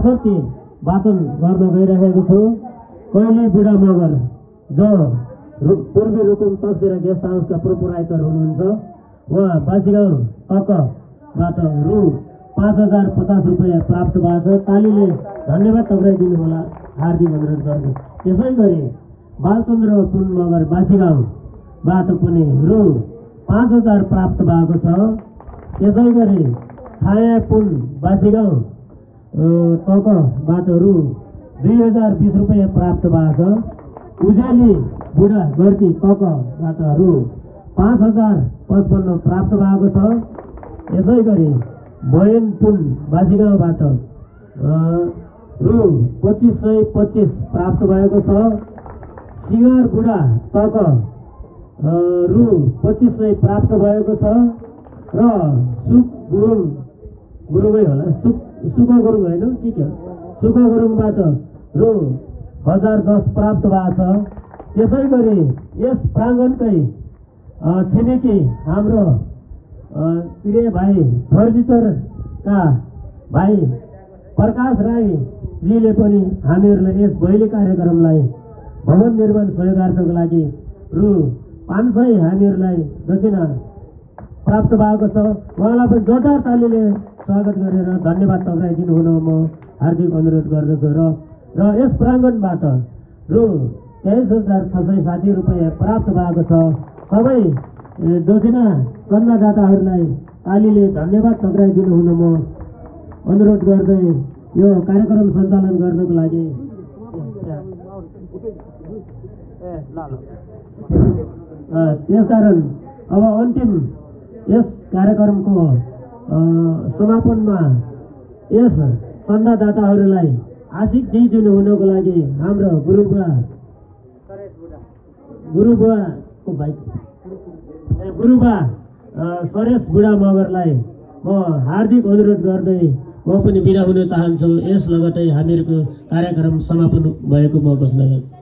तसर्थ वाचन गर्न गइरहेको छु। कैली बुढा मगर जो पूर्वी रुकुम तकसेरा गेस्ट हाउसका प्रोपराइटर हुनुहुन्छ, उहाँ बाजीगाउँ तकबाट रु 5050 रुपियाँ प्राप्त भएको छ। तालीले धन्यवाद टक्राइदिनु होला, हार्दिक अनुरोध गर्छु। त्यसै गरी बालचन्द्र पुन मगर बाजीगाउँबाट पनि रु 5000 प्राप्त भएको छ। त्यसै गरी छाया पुन बाजीगाउँ तकबाट रु 2020 रुपियाँ प्राप्त भएको छ। उज्याली बुढा गर्ती तकबाट रु 5055 प्राप्त भएको छ। यसै गरी बयन पुन बाजीगाउँबाट रु 2525 प्राप्त भएको छ। सिंगार बुढा तक रु 2500 प्राप्त भएको छ। र सुक गुरुङै होला, सुक गुरुङ होइन के सुक गुरुङबाट रु 1010 प्राप्त भएको छ। त्यसै गरी यस प्राङ्गणकै छिमेकी हाम्रो प्रिय भाइ फर्निचरका भाइ प्रकाश राईजीले पनि हामीहरूलाई यस भैलो कार्यक्रमलाई भवन निर्माण सहयोगार्थको लागि रु 500 हामीहरूलाई दक्षिणा प्राप्त भएको छ। उहाँलाई पनि जोरदार तालीले स्वागत गरेर धन्यवाद टक्राइदिनु हुन म हार्दिक अनुरोध गर्दछु। र यस प्राङ्गणबाट रु 23,660 रुपियाँ प्राप्त भएको छ। सबै दक्षिणा चन्दादाताहरूलाई तालीले धन्यवाद टक्राइदिनु हुन म अनुरोध गर्दै यो कार्यक्रम सञ्चालन गर्नको लागि त्यसकारण अब अन्तिम यस कार्यक्रमको समापनमा यस चन्दादाताहरूलाई आशिक दिइदिनु हुनको लागि हाम्रो गुरुबा सरेश बुढा मगरलाई म हार्दिक अनुरोध गर्दै म पनि बिदा हुन चाहन्छु। यस लगतै हामीहरूको कार्यक्रम समापन भएको म घोषणा गर्छु।